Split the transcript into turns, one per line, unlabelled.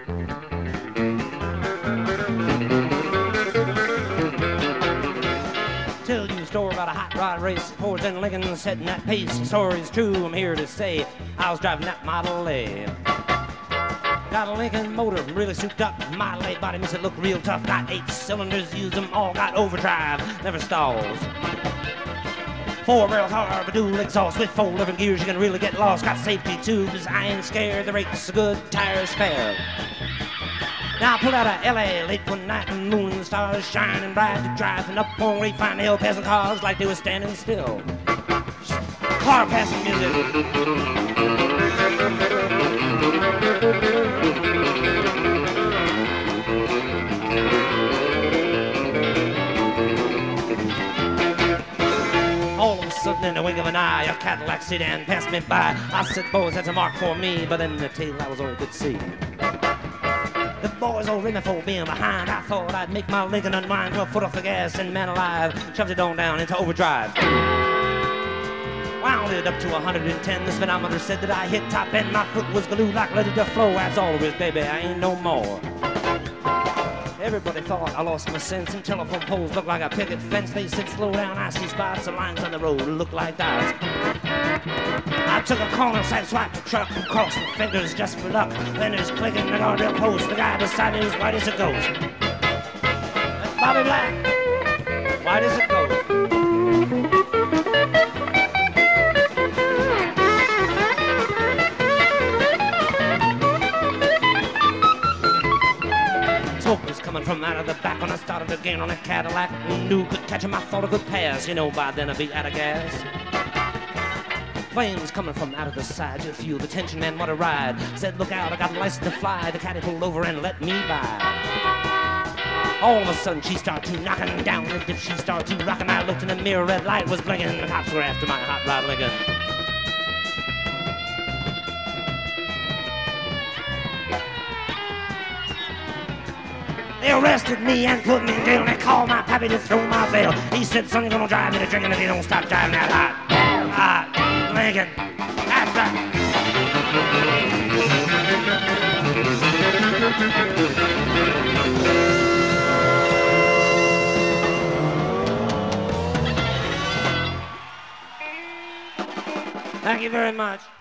Tell you a story about a hot rod race. Fords and Lincoln setting that pace. The story's true, I'm here to say. I was driving that Model A. Got a Lincoln motor, really souped up. Model A body makes it look real tough. Got 8 cylinders, use them all. Got overdrive, never stalls. 4-barrel carb, dual exhaust with 4 different gears. You can really get lost. Got safety tubes, I ain't scared. The brakes are good, tires fair. Now I pulled out of L.A. late one night and moon and stars shining bright. Driving up on Grapevine Hill, passing cars like they were standing still. Car passing music. All of a sudden, in the wink of an eye, a Cadillac sedan passed me by. I said, boys, that's a mark for me, but in the tail I was all could see. The boys all ran me for being behind. I thought I'd make my Lincoln unwind. 12 foot off the gas and man alive, shoved it on down into overdrive. Wound it up to 110. The speedometer said that I hit top and my foot was glued like ready to flow. That's all there is, baby, I ain't no more. Everybody thought I lost my sense, and telephone poles looked like a picket fence. They said slow down, I see spots, the lines on the road look like dots. I took a corner, side swiped the truck, and crossed the fenders just for luck. Fenders clicking, the guardrail post, the guy beside me was white as a ghost. That's Bobby Black, white as a ghost. Smoke was coming from out of the back when I started again on a Cadillac. Who knew could catch him? I thought I could pass. You know, by then I'd be out of gas. Flames coming from out of the side. You feel the tension, man, what a ride. Said, look out, I got a license to fly. The caddy pulled over and let me by. All of a sudden, she started to knocking down. And if she started to rocking, I looked in the mirror, red light was blinking. The cops were after my hot rod Lincoln. They arrested me and put me in jail. They called my pappy to throw my bail. He said, son, you're gonna drive me to drinking if you don't stop driving that hot Lincoln. That's right. Thank you very much.